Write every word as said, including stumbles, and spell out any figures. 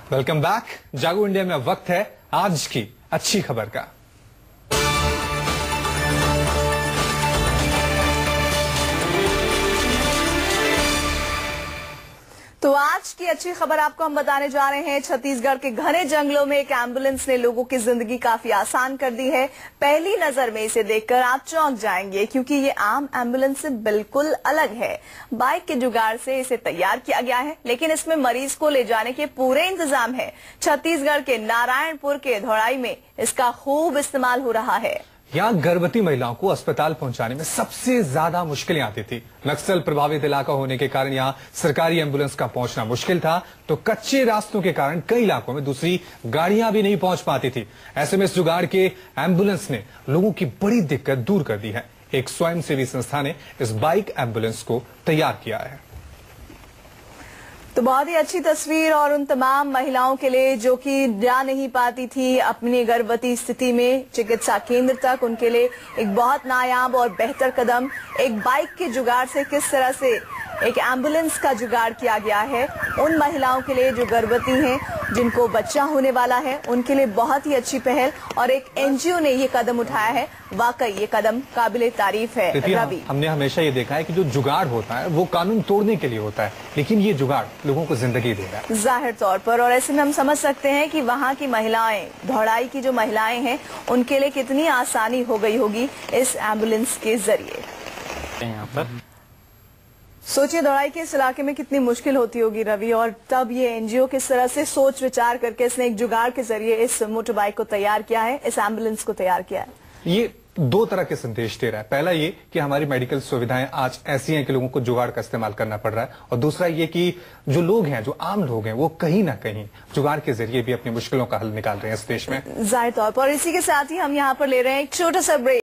Welcome back. जागो India में अब वक्त है आज की अच्छी खबर का। तो आज की अच्छी खबर आपको हम बताने जा रहे हैं। छत्तीसगढ़ के घने जंगलों में एक एम्बुलेंस ने लोगों की जिंदगी काफी आसान कर दी है। पहली नजर में इसे देखकर आप चौंक जाएंगे, क्योंकि ये आम एम्बुलेंस से बिल्कुल अलग है। बाइक के जुगाड़ से इसे तैयार किया गया है, लेकिन इसमें मरीज को ले जाने के पूरे इंतजाम है। छत्तीसगढ़ के नारायणपुर के धौड़ाई में इसका खूब इस्तेमाल हो रहा है। यहाँ गर्भवती महिलाओं को अस्पताल पहुंचाने में सबसे ज्यादा मुश्किलें आती थी। नक्सल प्रभावित इलाका होने के कारण यहाँ सरकारी एम्बुलेंस का पहुंचना मुश्किल था, तो कच्चे रास्तों के कारण कई इलाकों में दूसरी गाड़ियां भी नहीं पहुंच पाती थी। ऐसे में इस जुगाड़ के एम्बुलेंस ने लोगों की बड़ी दिक्कत दूर कर दी है। एक स्वयंसेवी संस्था ने इस बाइक एम्बुलेंस को तैयार किया है। तो बहुत ही अच्छी तस्वीर, और उन तमाम महिलाओं के लिए जो कि जा नहीं पाती थी अपनी गर्भवती स्थिति में चिकित्सा केंद्र तक, उनके लिए एक बहुत नायाब और बेहतर कदम एक बाइक के जुगाड़ से किस तरह से एक एम्बुलेंस का जुगाड़ किया गया है। उन महिलाओं के लिए जो गर्भवती हैं, जिनको बच्चा होने वाला है, उनके लिए बहुत ही अच्छी पहल, और एक एनजीओ ने ये कदम उठाया है। वाकई ये कदम काबिले तारीफ है। रवि, हमने हमेशा ये देखा है कि जो जुगाड़ होता है वो कानून तोड़ने के लिए होता है, लेकिन ये जुगाड़ लोगों को जिंदगी दे रहा है जाहिर तौर पर। और ऐसे में हम समझ सकते हैं कि वहाँ की महिलाएं, धौड़ाई की जो महिलाएं हैं, उनके लिए कितनी आसानी हो गई होगी इस एम्बुलेंस के जरिए। यहाँ पर सोचिए धौड़ाई के इस इलाके में कितनी मुश्किल होती होगी रवि, और तब ये एनजीओ किस तरह से सोच विचार करके इसने एक जुगाड़ के जरिए इस मोटर बाइक को तैयार किया है, इस एम्बुलेंस को तैयार किया है। ये दो तरह के संदेश दे रहा है। पहला ये कि हमारी मेडिकल सुविधाएं आज ऐसी हैं कि लोगों को जुगाड़ का इस्तेमाल करना पड़ रहा है, और दूसरा ये कि जो लोग हैं, जो आम लोग हैं, वो कहीं ना कहीं जुगाड़ के जरिए भी अपनी मुश्किलों का हल निकाल रहे हैं इस देश में। जाहिर तौर पर। इसी के साथ ही हम यहाँ पर ले रहे हैं एक छोटा सा ब्रेक।